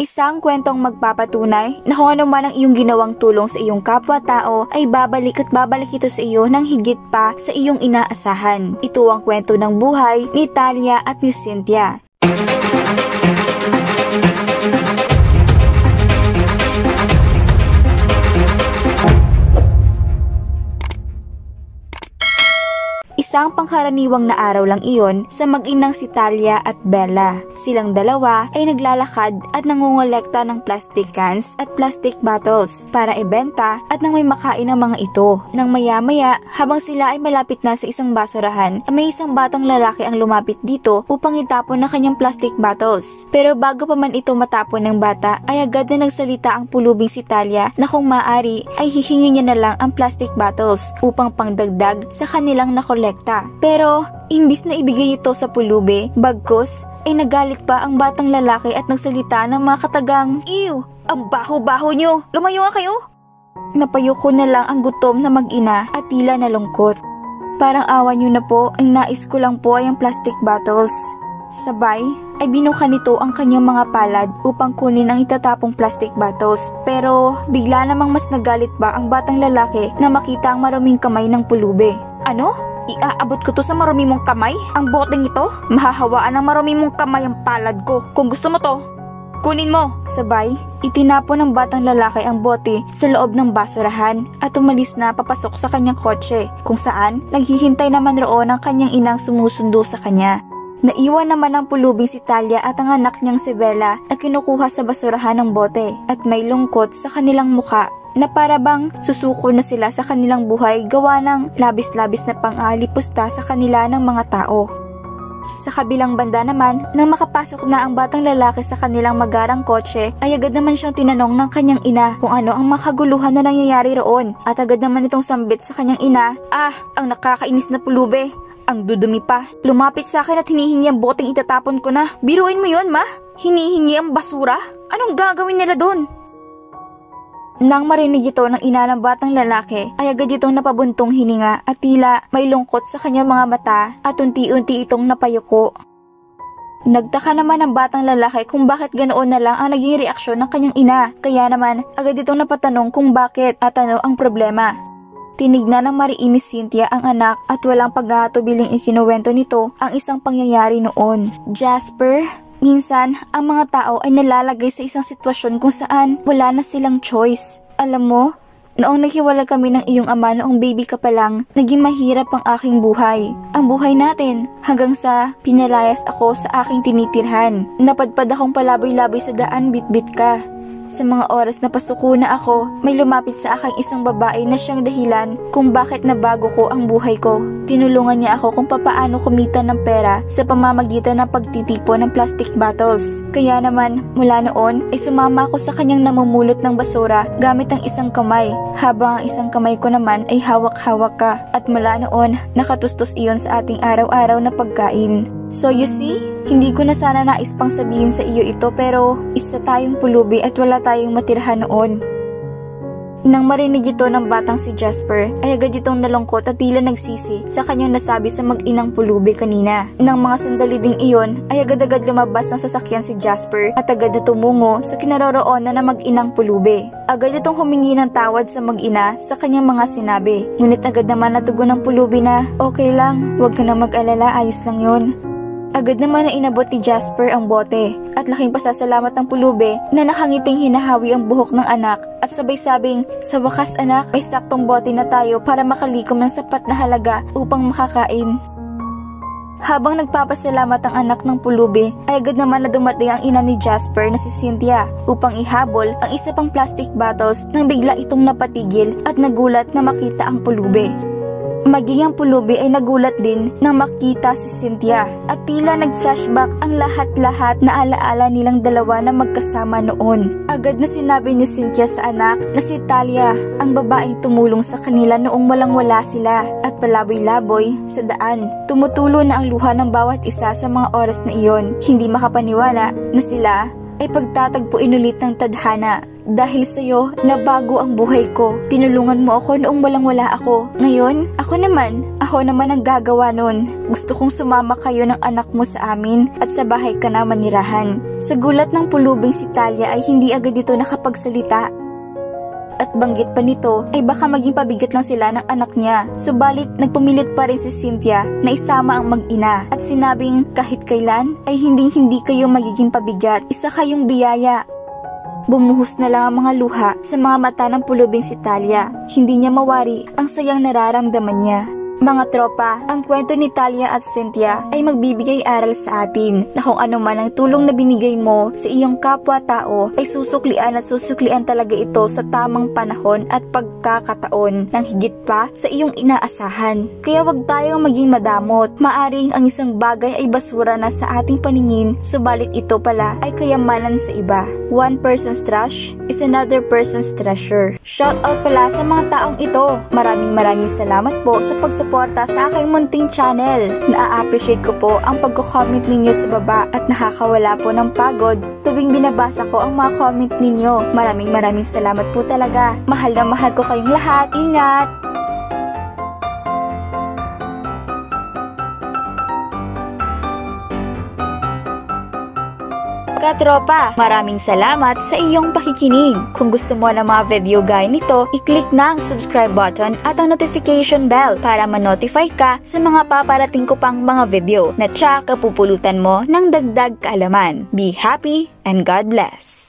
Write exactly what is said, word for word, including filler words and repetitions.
Isang kwentong magpapatunay na kung ano man ang iyong ginawang tulong sa iyong kapwa-tao ay babalik at babalik ito sa iyo ng higit pa sa iyong inaasahan. Ito ang kwento ng buhay ni Talia at ni Cynthia. Isang pangkaraniwang na araw lang iyon sa mag-inang si Talia at Bella. Silang dalawa ay naglalakad at nangongolekta ng plastic cans at plastic bottles para ibenta at nang may makain ang mga ito. Nang maya-maya, habang sila ay malapit na sa isang basurahan, may isang batang lalaki ang lumapit dito upang itapon ng kanyang plastic bottles. Pero bago pa man ito matapon ng bata, ay agad na nagsalita ang pulubing si Talia na kung maaari ay hihingi niya na lang ang plastic bottles upang pangdagdag sa kanilang nakolekta. Pero, imbis na ibigay ito sa pulubi, bagkus, ay nagalit pa ang batang lalaki at nagsalita ng mga katagang, "Ew! Ang baho-baho nyo! Lumayo nga kayo!" Napayuko na lang ang gutom na mag-ina at tila nalungkot. "Parang awa nyo na po, ang nais ko lang po ay ang plastic bottles." Sabay, ay binuka nito ang kanyang mga palad upang kunin ang itatapong plastic bottles. Pero, bigla namang mas nagalit pa ang batang lalaki na makita ang maruming kamay ng pulubi. "Ano? Iaabot ko to sa marumi mong kamay? Ang boteng ito? Mahahawaan ng marumi mong kamay ang palad ko. Kung gusto mo to, kunin mo." Sabay, itinapon ng batang lalaki ang bote sa loob ng basurahan at umalis na papasok sa kanyang kotse, kung saan naghihintay naman roon ang kanyang inang sumusundo sa kanya. Naiwan naman ang pulubing si Talia at ang anak niyang si Bella na kinukuha sa basurahan ng bote at may lungkot sa kanilang muka na para bang susuko na sila sa kanilang buhay gawa ng labis-labis na pang-aalipusta sa kanila ng mga tao. Sa kabilang banda naman, nang makapasok na ang batang lalaki sa kanilang magarang kotse, ay agad naman siyang tinanong ng kanyang ina kung ano ang makaguluhan na nangyayari roon at agad naman itong sambit sa kanyang ina, "Ah, ang nakakainis na pulube! Ang dudumi pa. Lumapit sa akin at hinihingi ang boteng itatapon ko na. Biruin mo yun, ma? Hinihingi ang basura? Anong gagawin nila doon?" Nang marinig ito ng ina ng batang lalaki, ay agad itong napabuntong hininga at tila may lungkot sa kanyang mga mata at unti-unti itong napayuko. Nagtaka naman ang batang lalaki kung bakit ganoon na lang ang naging reaksyon ng kanyang ina. Kaya naman, agad itong napatanong kung bakit at ano ang problema. Tinignan ng mariin ni Cynthia ang anak at walang pag-aatubiling ikinuwento nito ang isang pangyayari noon. "Jasper, minsan ang mga tao ay nalalagay sa isang sitwasyon kung saan wala na silang choice. Alam mo, noong naghiwalay kami ng iyong ama noong baby ka pa lang, naging mahirap ang aking buhay. Ang buhay natin hanggang sa pinalayas ako sa aking tinitirhan. Napadpad akong palaboy-laboy sa daan, bitbit ka. Sa mga oras na pasuko na ako, may lumapit sa akin isang babae na siyang dahilan kung bakit nabago ko ang buhay ko. Tinulungan niya ako kung papaano kumita ng pera sa pamamagitan ng pagtitipon ng plastic bottles. Kaya naman, mula noon ay sumama ako sa kanyang namumulot ng basura gamit ang isang kamay, habang ang isang kamay ko naman ay hawak-hawak ka. At mula noon, nakatustos iyon sa ating araw-araw na pagkain. So you see, hindi ko na sana nais pang sabihin sa iyo ito pero isa tayong pulubi at wala tayong matirhan noon." Nang marinig ito ng batang si Jasper, ay agad itong nalungkot at tila nagsisi sa kanyang nasabi sa mag-inang pulubi kanina. Nang mga sandali ding iyon, ay agad-agad lumabas ng sasakyan si Jasper at agad na tumungo sa kinaroroonan na mag-inang pulubi. Agad itong humingi ng tawad sa mag-ina sa kanyang mga sinabi. Ngunit agad naman natugon ng pulubi na, "Okay lang, huwag ka na mag-alala, ayos lang yun." Agad naman na inabot ni Jasper ang bote at laking pasasalamat ng pulubi na nakangiting hinahawi ang buhok ng anak at sabay sabing, "Sa wakas anak, may saktong bote na tayo para makalikom ng sapat na halaga upang makakain." Habang nagpapasalamat ang anak ng pulubi, ay agad naman na dumating ang ina ni Jasper na si Cynthia upang ihabol ang isa pang plastic bottles nang bigla itong napatigil at nagulat na makita ang pulubi. Maging ang pulubi ay nagulat din nang makita si Cynthia at tila nag-flashback ang lahat-lahat na alaala nilang dalawa na magkasama noon. Agad na sinabi ni Cynthia sa anak na si Talia ang babaeng tumulong sa kanila noong walang-wala sila at palaboy-laboy sa daan. Tumutulo na ang luha ng bawat isa sa mga oras na iyon. Hindi makapaniwala na sila ay pagtatagpuin ulit ng tadhana. Dahil sa'yo, nabago ang buhay ko. Tinulungan mo ako noong walang-wala ako. Ngayon, ako naman, ako naman ang gagawa nun. Gusto kong sumama kayo ng anak mo sa amin at sa bahay ka na manirahan. Sa gulat ng pulubing si Talia ay hindi agad ito nakapagsalita. At banggit pa nito ay baka maging pabigat lang sila ng anak niya. Subalit nagpumilit pa rin si Cynthia na isama ang mag-ina at sinabing kahit kailan ay hindi hindi kayo magiging pabigat, isa kayong biyaya. Bumuhos na lang ang mga luha sa mga mata ng pulubing si Talia. Hindi niya mawari ang sayang nararamdaman niya. Mga tropa, ang kwento ni Talia at Cynthia ay magbibigay aral sa atin na kung ano man ang tulong na binigay mo sa iyong kapwa-tao ay susuklian at susuklian talaga ito sa tamang panahon at pagkakataon ng higit pa sa iyong inaasahan. Kaya wag tayong maging madamot. Maaring ang isang bagay ay basura na sa ating paningin, subalit ito pala ay kayamanan sa iba. One person's trash is another person's treasure. Shout out pala sa mga taong ito. Maraming maraming salamat po sa pagsuporta sa aking munting channel. Na-appreciate ko po ang pagko-comment ninyo sa baba at nakakawala po ng pagod tuwing binabasa ko ang mga comment ninyo. Maraming maraming salamat po talaga. Mahal na mahal ko kayong lahat. Ingat! Katropa, maraming salamat sa iyong pakikinig. Kung gusto mo ng mga video gaya nito, i-click na ang subscribe button at ang notification bell para ma-notify ka sa mga paparating ko pang mga video na tsak kapupulutan mo ng dagdag kaalaman. Be happy and God bless!